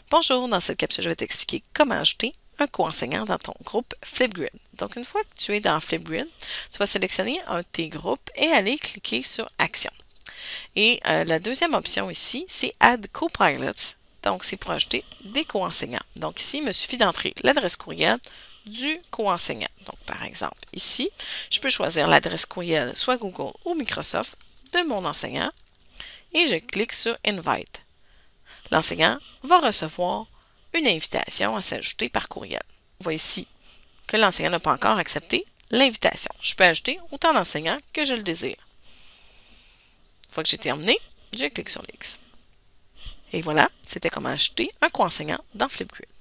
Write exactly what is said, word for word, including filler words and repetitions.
Bonjour, dans cette capsule, je vais t'expliquer comment ajouter un co-enseignant dans ton groupe Flipgrid. Donc, une fois que tu es dans Flipgrid, tu vas sélectionner un de tes groupes et aller cliquer sur Action. Et euh, la deuxième option ici, c'est Add Copilots. Donc, c'est pour ajouter des co-enseignants. Donc, ici, il me suffit d'entrer l'adresse courriel du co-enseignant. Donc, par exemple, ici, je peux choisir l'adresse courriel, soit Google ou Microsoft, de mon enseignant et je clique sur Invite. L'enseignant va recevoir une invitation à s'ajouter par courriel. On voit ici que l'enseignant n'a pas encore accepté l'invitation. Je peux ajouter autant d'enseignants que je le désire. Une fois que j'ai terminé, je clique sur l'X. Et voilà, c'était comment ajouter un co-enseignant dans Flipgrid.